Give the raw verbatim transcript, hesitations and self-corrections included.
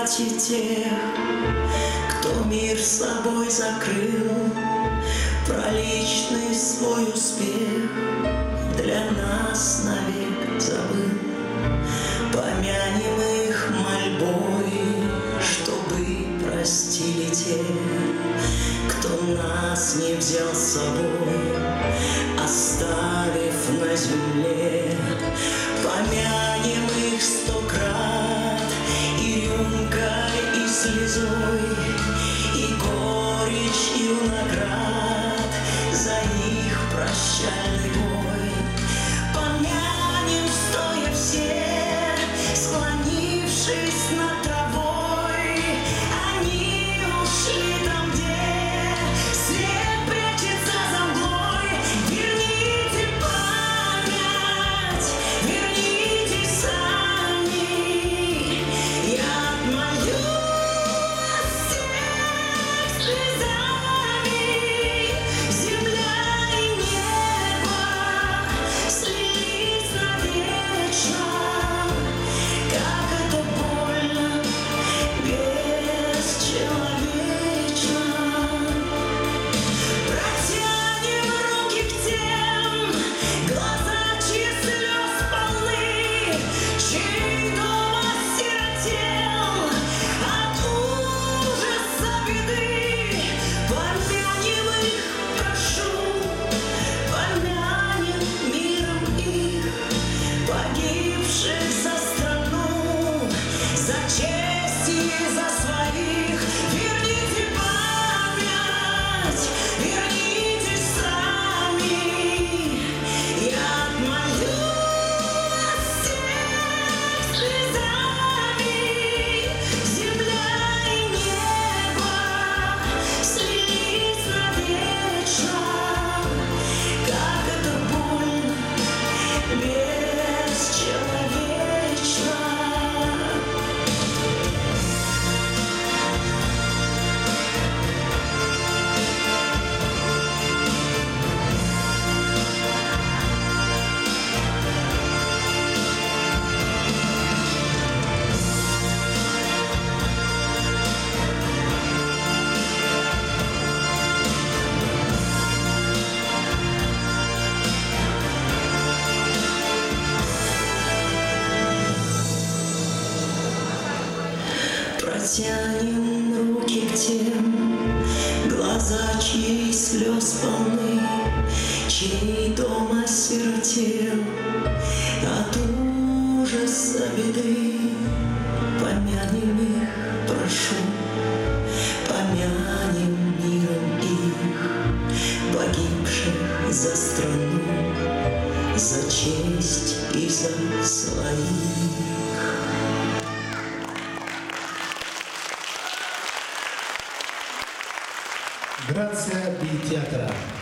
памяти тех, кто мир собой закрыл, про личный свой успех для нас навек забыл. Помянем их мольбой, чтобы простили те, кто нас не взял с собой, оставив на земле. Помянем их сто крат и рюмкой, и слезой, и горечь, и наград за их прощальный бой. Помянем стоя все, склонившись над травой, они ушли там, где свет прячется за мглой. Верните память, верните сами, я отмолю всех слезами. Земля и небо слились навечно, как это больно, бесчеловечно. Протянем руки к тем, глаза чьи слез полны, чей дом осиротел от ужаса беды. Помянем их, прошу, помянем миром их, погибших за страну, за честь и за своих. Верните память, верните сами, я отмолю всех слезами. Земля и небо слились навечно, как это больно, бесчеловечно. Протянем руки к тем, глаза чьи слез полны, чей дом осиротел от ужаса беды. Помянем их, прошу, помянем миром их, погибших за страну, за честь и за своих. Grazie di teatro.